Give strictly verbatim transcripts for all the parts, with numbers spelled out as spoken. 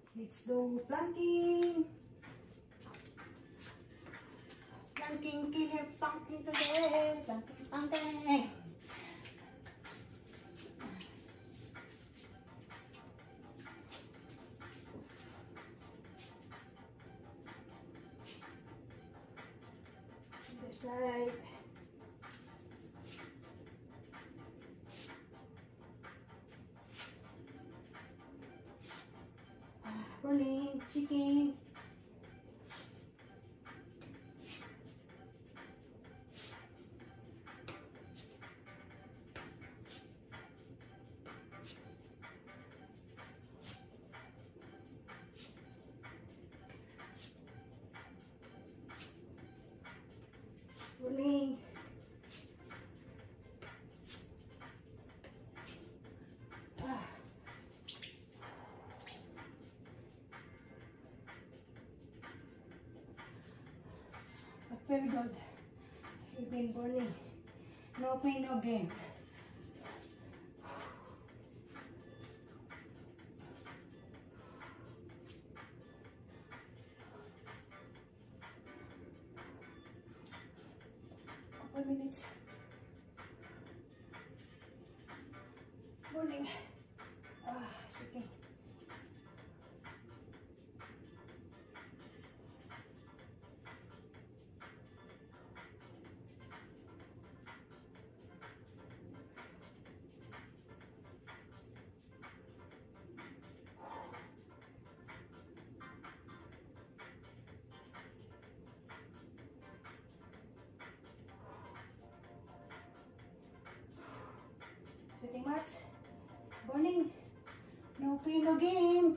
Let's do planking. Planking, kill him, planking today. Planking, planking. Other side. Rolling, chicken. Rolling. Ah. But very good. You've been burning. No pain, no gain. Couple minutes. Burning. Ah, shaking. Sweating much? Burning? No pain, no gain.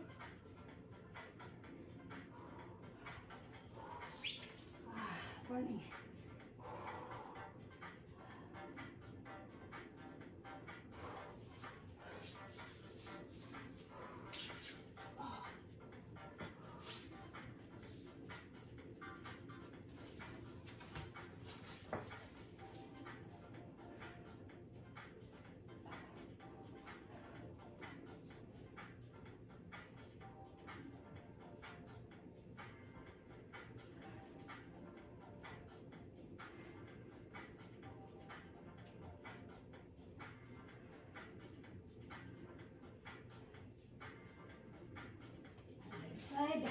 Ah, burning. Side.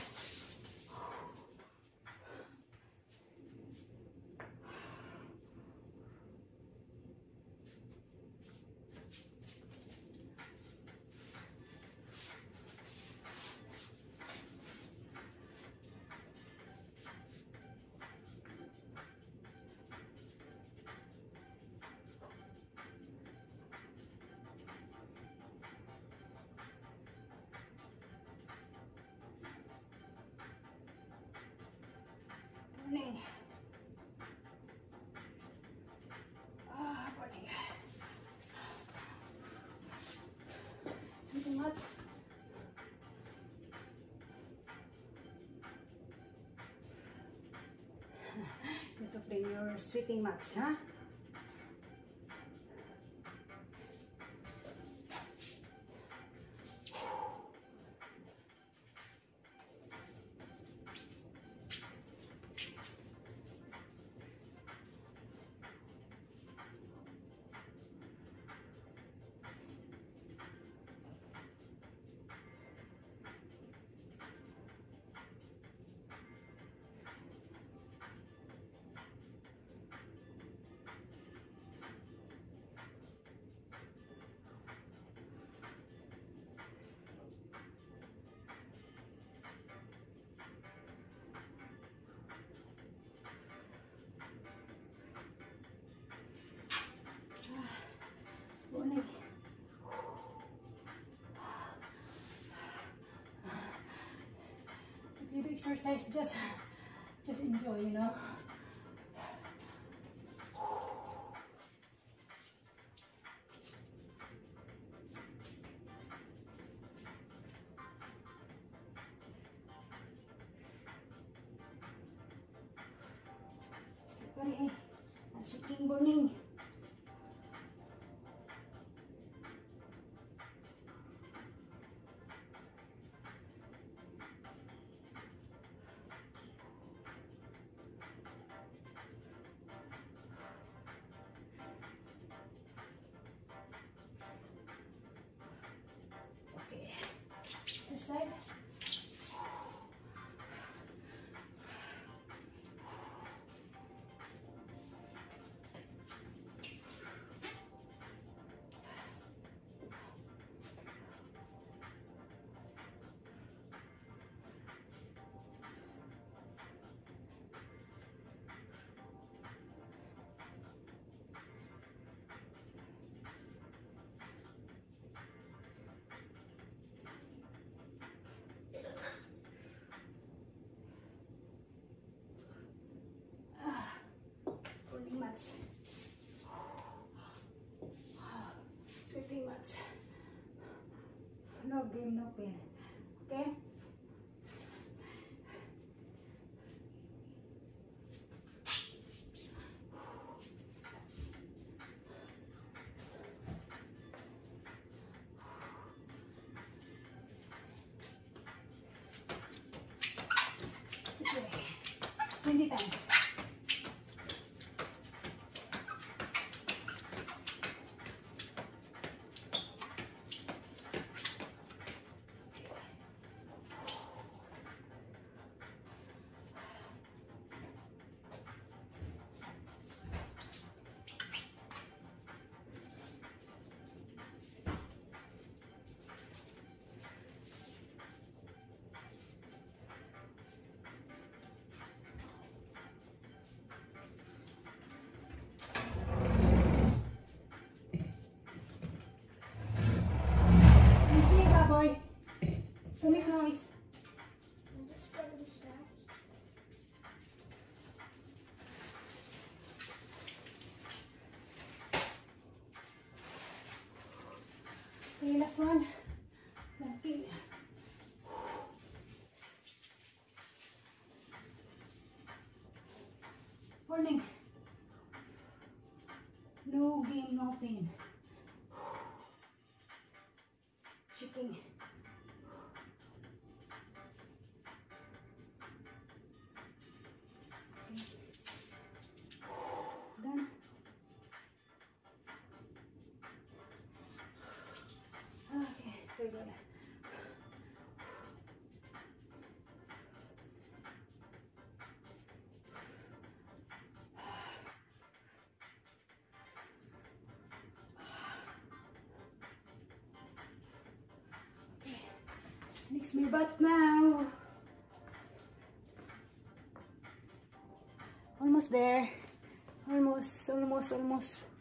Burning. Ah, burning. Sweating much? You have to bring your sweating much, huh? Burning. If you do exercise, just just enjoy, you know. Still burning. And shaking, burning. No game, no pain. Okay? Okay. twenty times. Boy, don't make noise. I'm just getting snacks. Okay, last one. Okay. Warning. No game, no pain. Shaking. Done. Okay, very good. Okay, mix my butt now. Almost there. Almost, almost, almost.